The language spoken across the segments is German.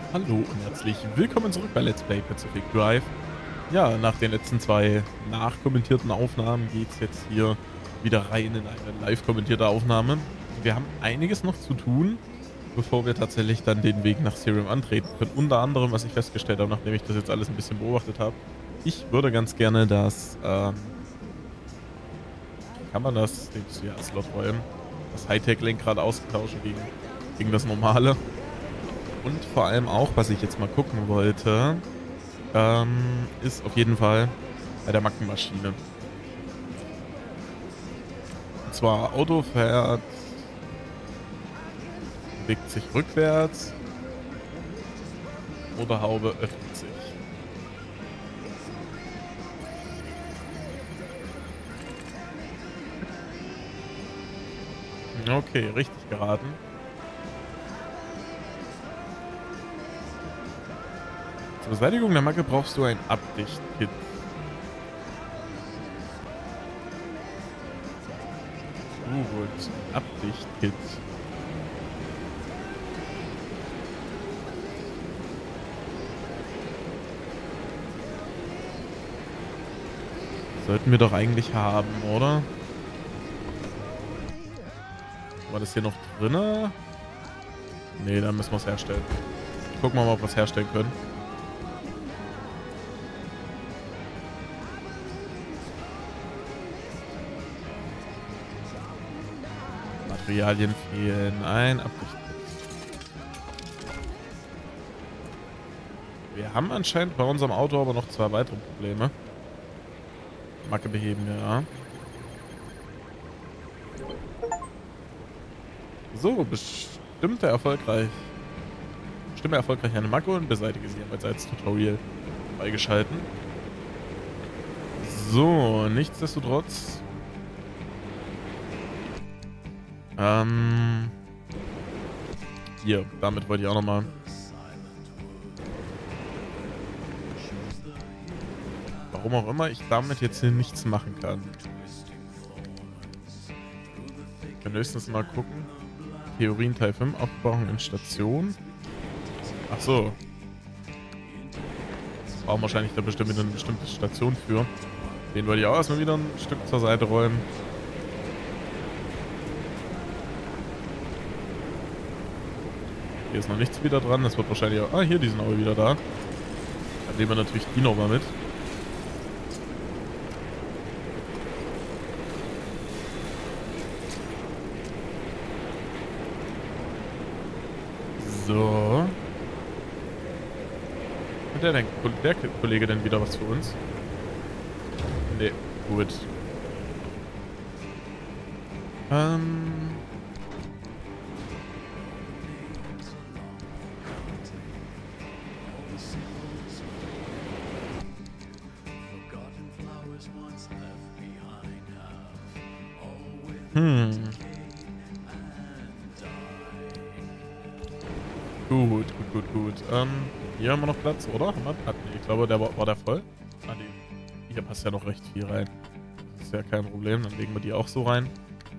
Hallo und herzlich willkommen zurück bei Let's Play Pacific Drive. Ja, nach den letzten zwei nachkommentierten Aufnahmen geht es jetzt hier wieder rein in eine live kommentierte Aufnahme. Wir haben einiges noch zu tun, bevor wir tatsächlich dann den Weg nach Serum antreten können. Unter anderem, was ich festgestellt habe, nachdem ich das jetzt alles ein bisschen beobachtet habe. Ich würde ganz gerne das, kann man das, ja, Slot räumen, das Hightech-Lenkrad austauschen gegen das normale. Und vor allem auch, was ich jetzt mal gucken wollte, ist auf jeden Fall bei der Mackenmaschine. Und zwar Auto fährt, bewegt sich rückwärts oder Haube öffnet sich. Okay, richtig geraten. Zur Beseitigung der Macke brauchst du ein Abdichtkit. Gut, Abdichtkit. Sollten wir doch eigentlich haben, oder? War das hier noch drinne? Ne, dann müssen wir es herstellen. Gucken wir mal, ob wir es herstellen können. Materialien fehlen. Ein Abdichtkit. Wir haben anscheinend bei unserem Auto aber noch zwei weitere Probleme. Macke beheben, ja. So, bestimme erfolgreich eine Macke und beseitige sie. Haben wir als Tutorial beigeschalten. So, nichtsdestotrotz. Hier, damit wollte ich auch nochmal. Warum auch immer ich damit jetzt hier nichts machen kann. Wir können höchstens mal gucken. Theorien Teil 5, Aufbauung in Station. Ach so. Brauchen wahrscheinlich da bestimmt wieder eine bestimmte Station für. Den wollte ich auch erstmal wieder ein Stück zur Seite räumen. Hier ist noch nichts wieder dran. Das wird wahrscheinlich auch... Ah, hier, die sind auch wieder da. Dann nehmen wir natürlich die nochmal mit. So. Hat der Kollege denn wieder was für uns? Ne, gut. Gut. Hier haben wir noch Platz, oder? Haben wir? Nee, ich glaube, der war der voll. Ah, nee. Hier passt ja noch recht viel rein. Das ist ja kein Problem. Dann legen wir die auch so rein.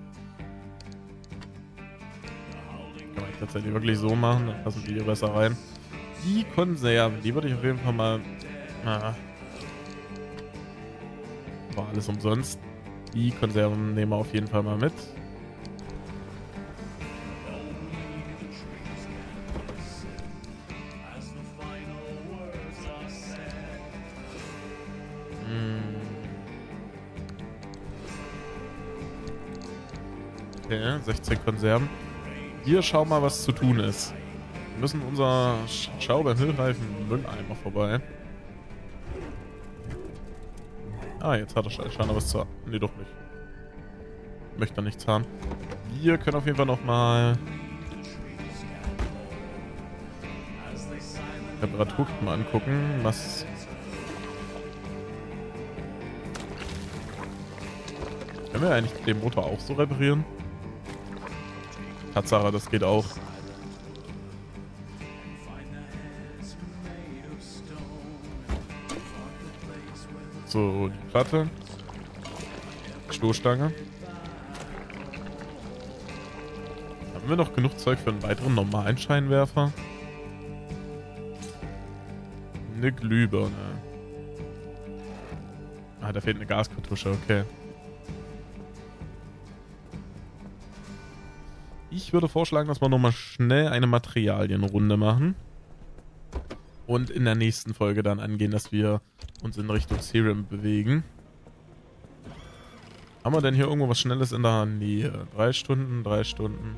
Kann man tatsächlich wirklich so machen. Dann passen die hier besser rein. Die Konserven, die würde ich auf jeden Fall mal... war alles umsonst. Die Konserven nehmen wir auf jeden Fall mal mit. Okay, 16 Konserven. Hier schauen wir mal, was zu tun ist. Wir müssen unser Schau beim hilfreichen Mülleimer vorbei. Ah, jetzt hat er scheinbar was zu... Nee, doch nicht. Möchte er nichts haben. Wir können auf jeden Fall nochmal... Reparaturkit mal angucken, was... Können wir eigentlich den Motor auch so reparieren? Tatsache, das geht auch. So, die Platte. Stoßstange. Haben wir noch genug Zeug für einen weiteren normalen Scheinwerfer? Eine Glühbirne. Ah, da fehlt eine Gaskartusche, okay. Ich würde vorschlagen, dass wir nochmal schnell eine Materialienrunde machen. Und in der nächsten Folge dann angehen, dass wir uns in Richtung Serum bewegen. Haben wir denn hier irgendwo was Schnelles in der Nähe? 3 Stunden, 3 Stunden.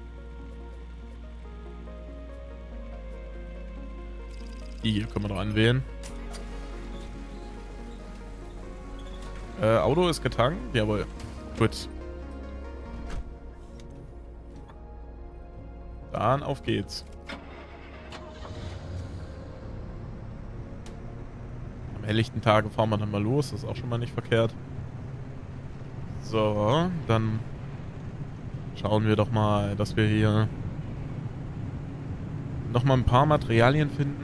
Die hier können wir noch anwählen. Auto ist getankt? Jawohl. Gut. Dann auf geht's. Am helllichten Tage fahren wir dann mal los. Das ist auch schon mal nicht verkehrt. So, dann schauen wir doch mal, dass wir hier nochmal ein paar Materialien finden.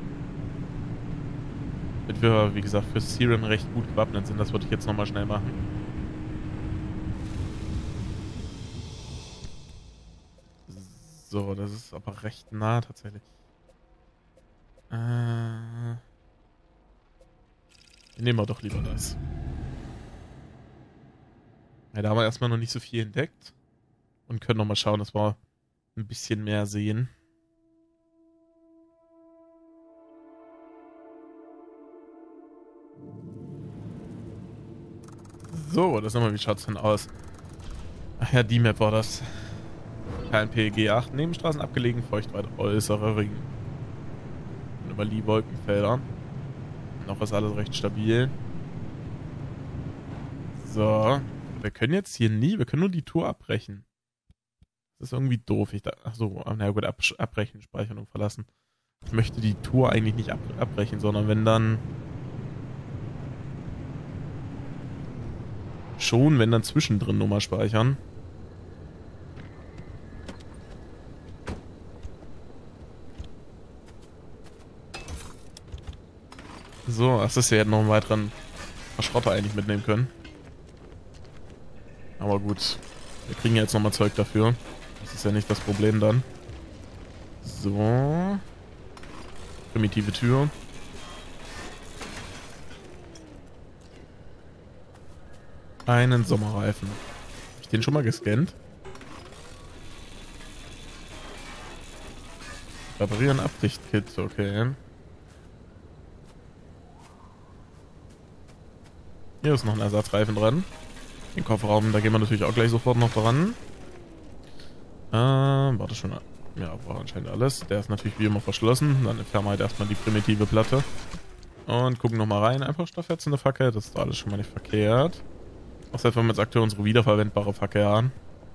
Damit wir, wie gesagt, für Serum recht gut gewappnet sind. Das würde ich jetzt nochmal schnell machen. So, das ist aber recht nah tatsächlich. Nehmen wir doch lieber das. Ja, da haben wir erstmal noch nicht so viel entdeckt. Und können nochmal schauen, dass wir ein bisschen mehr sehen. So, das nochmal, wie schaut's denn aus? Ach ja, die Map war das. KNP G8, Nebenstraßen abgelegen, Feuchtwald, äußerer Ring. Und über die Wolkenfelder. Noch ist alles recht stabil. So. Wir können jetzt hier nie, wir können nur die Tour abbrechen. Das ist irgendwie doof. Achso, na gut, abbrechen, speichern und verlassen. Ich möchte die Tour eigentlich nicht abbrechen, sondern wenn dann... Schon, wenn dann zwischendrin nochmal speichern. So, ach, das wir hätten noch einen weiteren Verschrotter eigentlich mitnehmen können. Aber gut, wir kriegen ja jetzt nochmal Zeug dafür. Das ist ja nicht das Problem dann. So. Primitive Tür. Einen Sommerreifen. Habe ich den schon mal gescannt? Reparieren Abdichtkit, okay. Hier ist noch ein Ersatzreifen dran. Den Kofferraum, da gehen wir natürlich auch gleich sofort noch dran. Warte schon. Ja, war anscheinend alles. Der ist natürlich wie immer verschlossen. Dann entfernen wir halt erstmal die primitive Platte. Und gucken nochmal rein. Einfach stoffätzende Fackel. Das ist alles schon mal nicht verkehrt. Außer wenn wir jetzt aktuell unsere wiederverwendbare Fackel haben.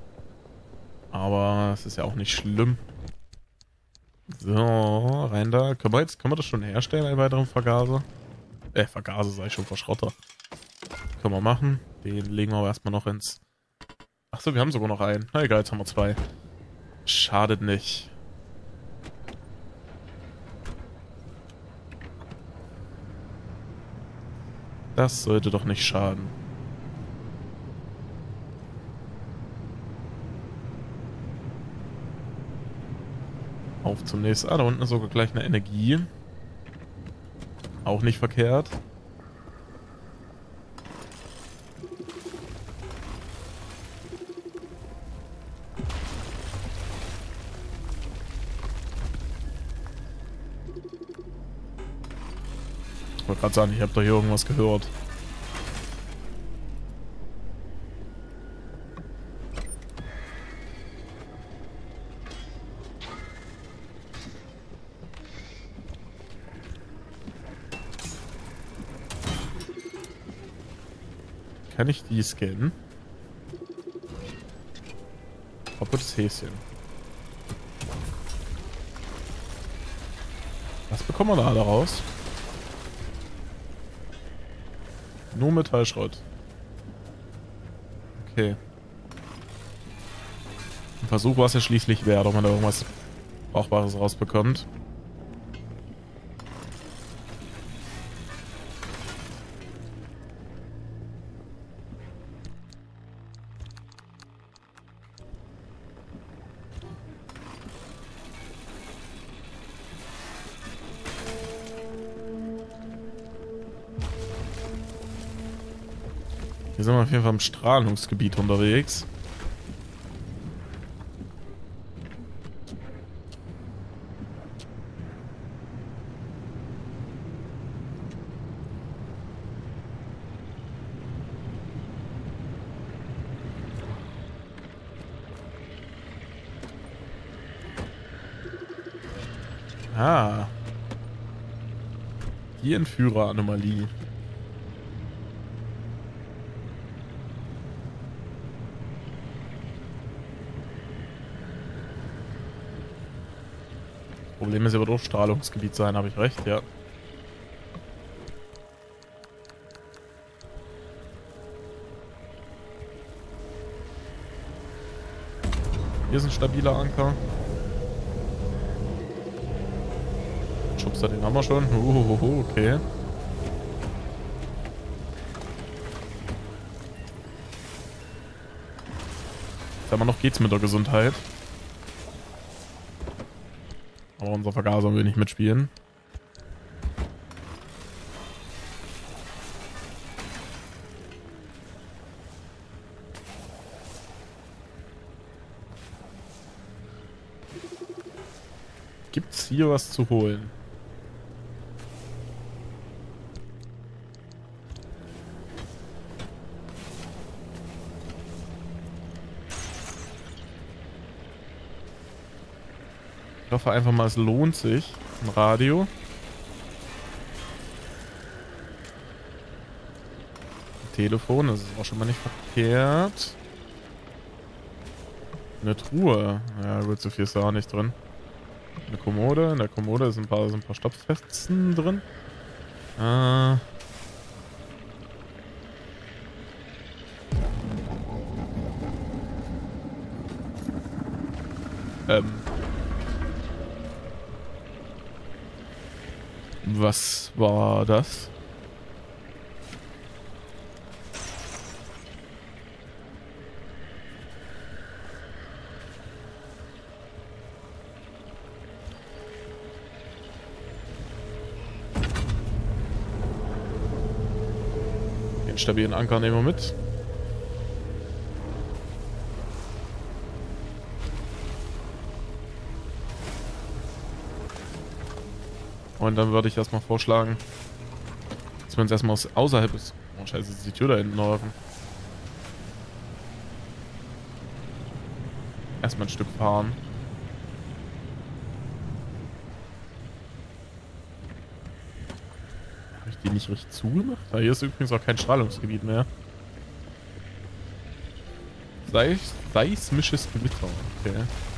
Aber es ist ja auch nicht schlimm. So, rein da. Können wir das schon herstellen, einen weiteren Vergaser? Vergaser sei schon Verschrotter. Können wir machen. Den legen wir aber erstmal noch ins... Achso, wir haben sogar noch einen. Na egal, jetzt haben wir 2. Schadet nicht. Das sollte doch nicht schaden. Auf zum nächsten. Ah, da unten ist sogar gleich eine Energie. Auch nicht verkehrt. Ich wollte gerade sagen, ich habe doch hier irgendwas gehört. Kann ich die scannen? Kaputtes Häschen. Was bekommen wir da raus? Nur Metallschrott. Okay. Ein Versuch war es ja schließlich wert, ob man da irgendwas Brauchbares rausbekommt. Hier sind wir auf jeden Fall im Strahlungsgebiet unterwegs. Ah. Die Entführer-Anomalie. Problem ist, er wird auch Strahlungsgebiet sein, habe ich recht, ja. Hier ist ein stabiler Anker. Schubser, den haben wir schon. Okay. Sag mal, noch geht's mit der Gesundheit. Aber unser Vergaser will nicht mitspielen. Gibt's hier was zu holen? Ich hoffe einfach mal, es lohnt sich. Ein Radio. Ein Telefon, das ist auch schon mal nicht verkehrt. Eine Truhe. Ja gut, so viel ist da auch nicht drin. Eine Kommode. In der Kommode sind ein paar Stopffetzen drin. Was war das? Den stabilen Anker nehmen wir mit. Und dann würde ich erstmal vorschlagen, dass wir uns erstmal außerhalb des... Oh scheiße, ist die Tür da hinten offen. Erstmal ein Stück fahren. Habe ich die nicht richtig zugemacht? Ah, hier ist übrigens auch kein Strahlungsgebiet mehr. Seismisches Gewitter. Okay.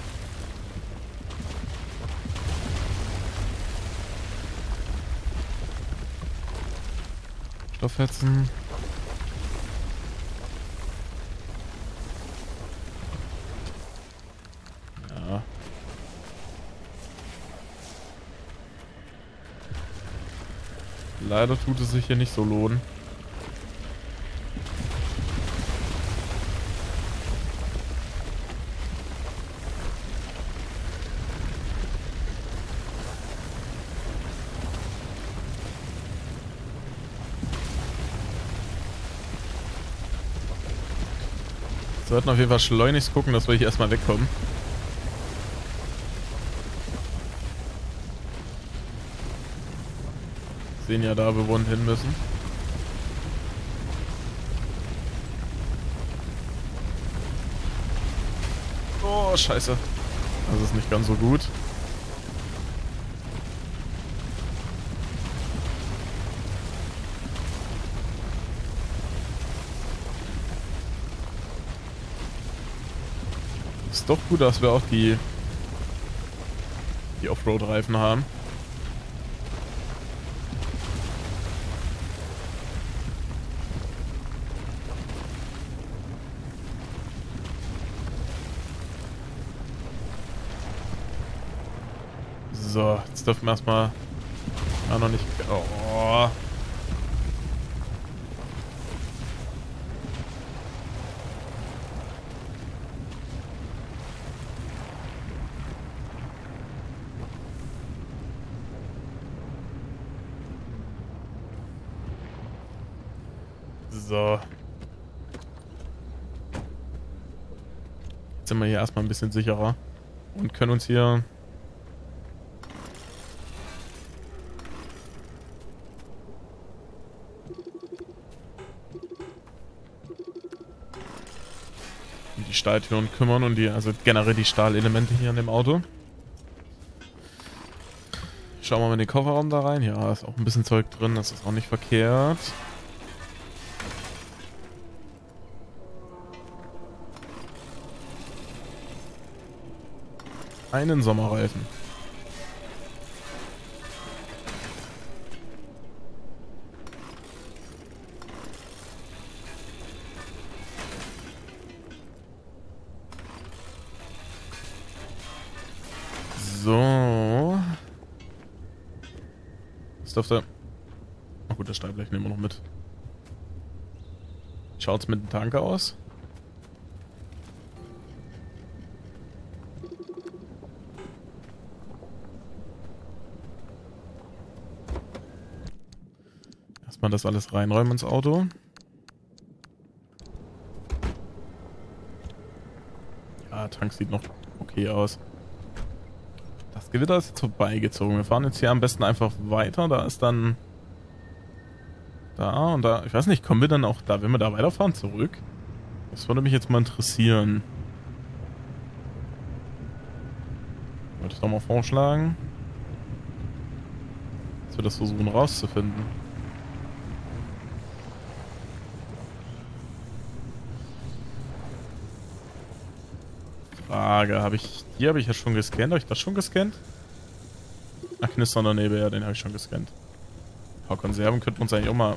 Stofffetzen. Ja. Leider tut es sich hier nicht so lohnen. Wir sollten auf jeden Fall schleunigst gucken, dass wir hier erstmal wegkommen. Sehen ja da, wo wir hin müssen. Oh, scheiße. Das ist nicht ganz so gut. Ist doch gut, dass wir auch die Offroad-Reifen haben. So, jetzt dürfen wir erstmal noch nicht... Oh. So. sind wir hier erstmal ein bisschen sicherer und können uns hier um die Stahltüren kümmern und also generell die Stahlelemente hier in dem Auto. Schauen wir mal in den Kofferraum da rein. Ja, ist auch ein bisschen Zeug drin, das ist auch nicht verkehrt. Einen Sommerreifen. So. Das dürfte... Oh gut, das Stahlblech nehmen wir noch mit. Schaut's mit dem Tanker aus? Erstmal das alles reinräumen ins Auto. Ja, Tank sieht noch okay aus. Das Gewitter ist jetzt vorbeigezogen. Wir fahren jetzt hier am besten einfach weiter. Da ist dann... Da und da... Ich weiß nicht, kommen wir dann auch da, wenn wir da weiterfahren, zurück? Das würde mich jetzt mal interessieren. Wollte ich doch mal vorschlagen, dass wir das versuchen rauszufinden. Frage, die habe ich ja schon gescannt. Habe ich das schon gescannt? Ach, knisternder Nebel, ja, den habe ich schon gescannt. Ein paar Konserven könnten wir uns eigentlich auch mal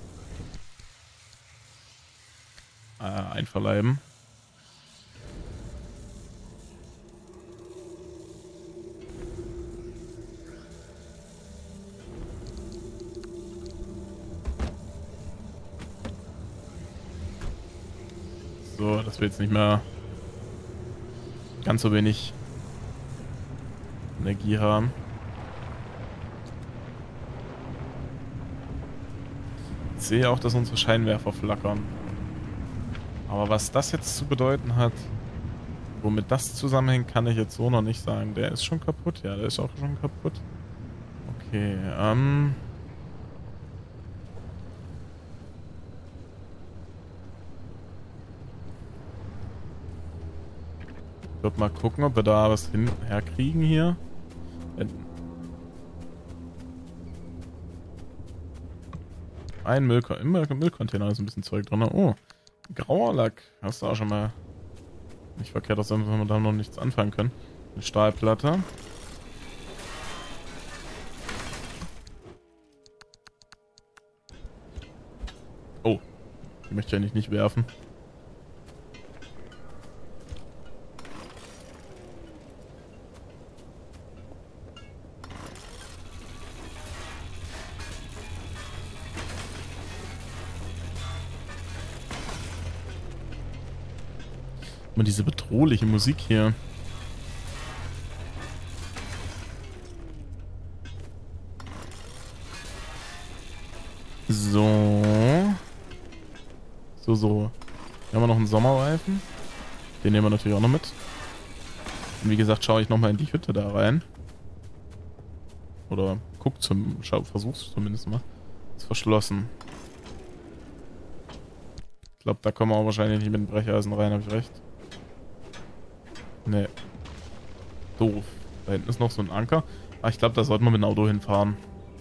einverleiben. So, dass wir jetzt nicht mehr ganz so wenig Energie haben. Ich sehe auch, dass unsere Scheinwerfer flackern. Aber was das jetzt zu bedeuten hat, womit das zusammenhängt, kann ich jetzt so noch nicht sagen. Der ist schon kaputt? Ja, der ist auch schon kaputt. Okay, ich würde mal gucken, ob wir da was herkriegen hier. Ein Müllcontainer ist ein bisschen Zeug drin. Oh, grauer Lack. Hast du auch schon mal nicht verkehrt, dass wir da noch nichts anfangen können. Eine Stahlplatte. Oh, die möchte ich eigentlich nicht werfen. Immer diese bedrohliche Musik hier. So. So. Hier haben wir noch einen Sommerreifen. Den nehmen wir natürlich auch noch mit. Und wie gesagt, schaue ich nochmal in die Hütte da rein. Oder versuch's zumindest mal. Ist verschlossen. Ich glaube, da kommen wir auch wahrscheinlich nicht mit dem Brecheisen rein, habe ich recht? Nee. Doof. Da hinten ist noch so ein Anker. Ah, ich glaube, da sollten wir mit dem Auto hinfahren.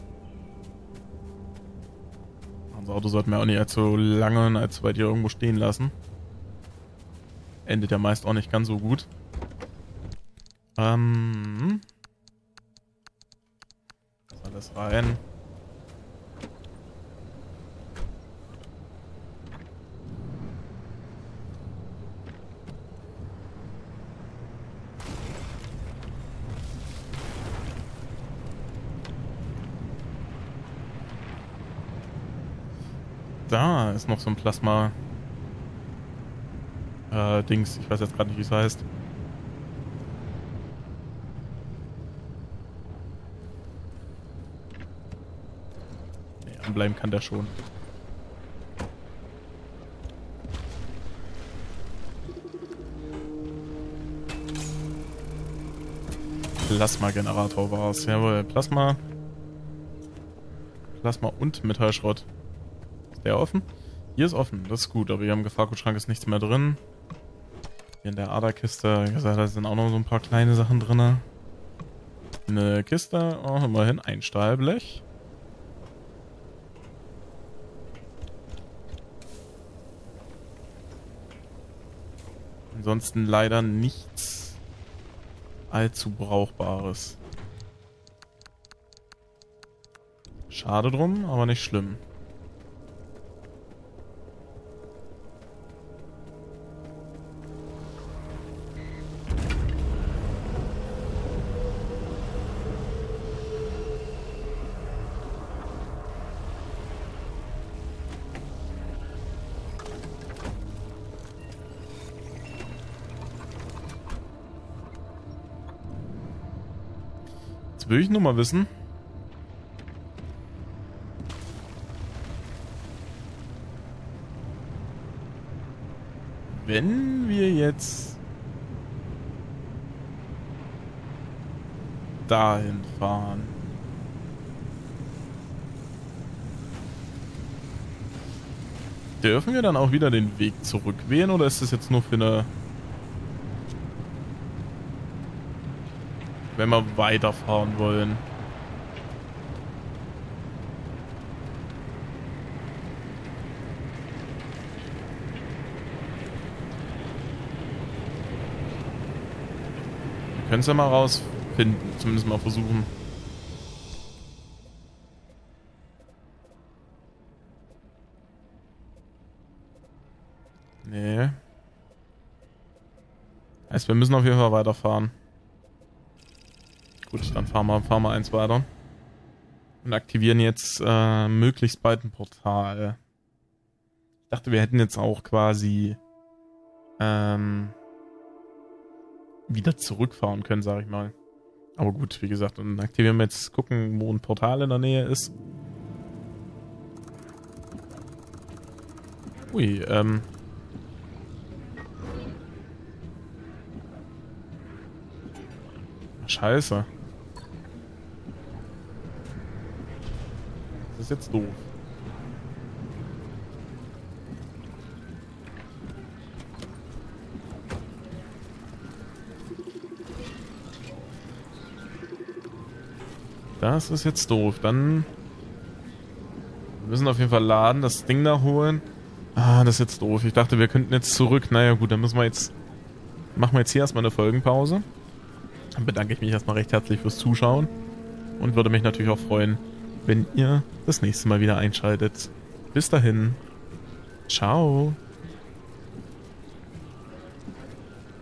Unser Auto sollten wir auch nicht allzu lange und allzu weit hier irgendwo stehen lassen. Endet ja meist auch nicht ganz so gut. Das alles rein. Da ist noch so ein Plasma Dings. Ich weiß jetzt gerade nicht, wie es heißt. Nee, anbleiben kann der schon. Plasma-Generator war es. Jawohl, Plasma. Plasma und Metallschrott. Ist der offen? Hier ist offen, das ist gut, aber hier im Gefahrgutschrank ist nichts mehr drin. Hier in der Aderkiste, wie gesagt, da sind auch noch so ein paar kleine Sachen drin. Eine Kiste, oh, immerhin ein Stahlblech. Ansonsten leider nichts allzu Brauchbares. Schade drum, aber nicht schlimm. Jetzt will ich nur mal wissen. Wenn wir jetzt dahin fahren. Dürfen wir dann auch wieder den Weg zurück wählen oder ist das jetzt nur für eine... Wenn wir weiterfahren wollen? Wir können es ja mal rausfinden, zumindest mal versuchen. Nee. Heißt, wir müssen auf jeden Fall weiterfahren. Gut, dann fahren wir eins weiter. Und aktivieren jetzt möglichst bald ein Portal. Ich dachte, wir hätten jetzt auch quasi wieder zurückfahren können, sag ich mal. Aber gut, wie gesagt, dann aktivieren wir jetzt, gucken, wo ein Portal in der Nähe ist. Ui, Scheiße. Das ist jetzt doof. Das ist jetzt doof. Dann müssen wir auf jeden Fall laden, das Ding da holen. Ah, das ist jetzt doof. Ich dachte, wir könnten jetzt zurück. Naja gut, dann müssen wir jetzt... Machen wir jetzt hier erstmal eine Folgenpause. Dann bedanke ich mich erstmal recht herzlich fürs Zuschauen. Und würde mich natürlich auch freuen, wenn ihr das nächste Mal wieder einschaltet. Bis dahin. Ciao.